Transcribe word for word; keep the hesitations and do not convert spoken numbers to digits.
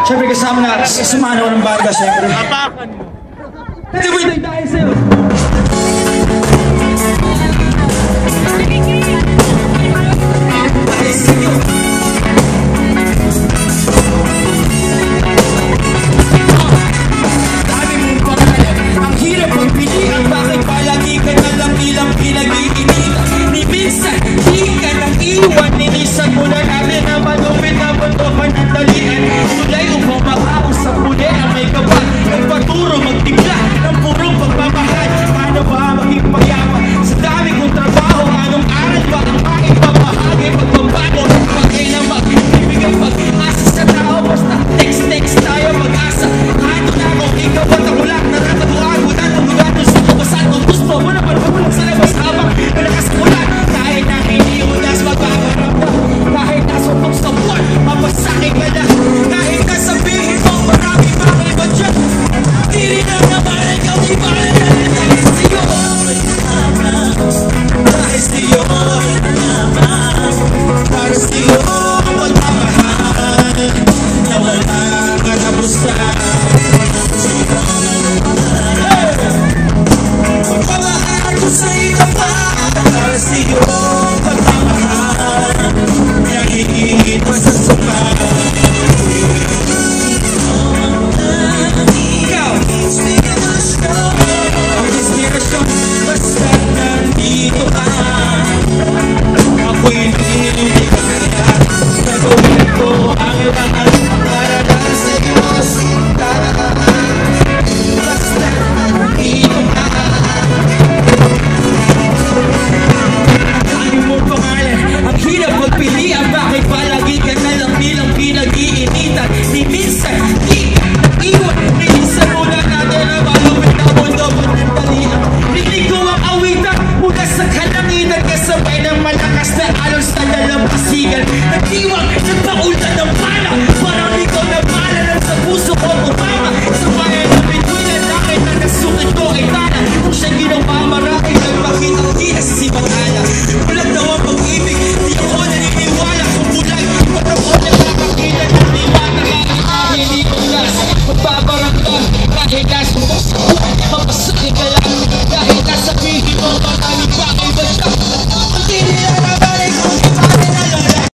Siyempre kasama na sumana ko ng banda, siyempre. Kasi wait, dahil sa'yo. Dami mong pangalan, ang hirap magpilihan. Bakit palagi ka na lang ilang pinag-iinita? Ni minsan, di ka nang iwan. Ninisan mo na namin na malupit na mundo panandalian. Tulay upang makaon sa puli ang may kapat. Nagpaturo magtigla ng purong pagmamahal. Paano ba maging payaman? Sa dami kong trabaho, anong aral ba ang aking pamahagi? Pagbabago, pagkay na magbibigay pag-asa sa tao. Basta text-text tayo mag-asa. Ano na ako, ikaw ba't ako lang naratabuan mo na tumulan sa kabasan kung gusto mo naman magulang sa labas habang malakas ulan. Kahit na hindi ulas magpaparamdam, kahit nasutok sa buwan mapasakit ka na. Kahit na sabihin mo marami bagay ba dyan, di rin na naman ikaw di ba dahil sa'yo dahil sa'yo para sa'yo magmamahal na walang katapusan. Magmamahal ko sa'yo pa para sa'yo magmamahal na higit pa sa sukat. Ikaw ang inspirasyon basta nandito ka. Ako'y hindi ka kaya gagawin ko ang lahat para lang sa Diyos. Basta nandito ka. Dami mong pangalan, ang hirap magpilian. Bakit palagi ka na lang nilang pinag-iinitan? Ni minsan, di ka nag-iwan. Nilisan mo na natin ang malawin na mundo panandalian. Rinig ko ang awitan mula sa kalangitan, kasabay ng malakas na alon sa dalampasigan. Nag-iwang sa paulan ng bala, parang ikaw na bala lang sa puso ko umama. Sa bayan ng bituinan, bakit na nasungit ko ay tala. Kung siya ginawa marami, nagpakitang di na si Magala. Walang daw ang pag-ibig, di ako naniniwala. Kung bulag, ba't ako nagpapakita ng liwanag? Kahit hindi ko nas, magpaparamdam, kahit nasubok sa buwan, mapasakit ka lang.